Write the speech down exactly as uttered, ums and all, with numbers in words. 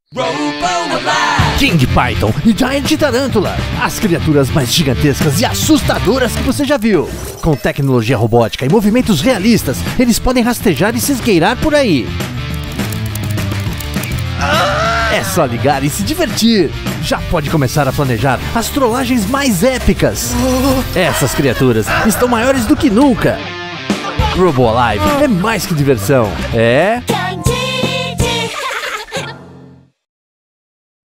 King Python e Giant Tarântula, as criaturas mais gigantescas e assustadoras que você já viu. Com tecnologia robótica e movimentos realistas, eles podem rastejar e se esgueirar por aí. É só ligar e se divertir. Já pode começar a planejar as trollagens mais épicas. Essas criaturas estão maiores do que nunca. Robo Alive é mais que diversão, é...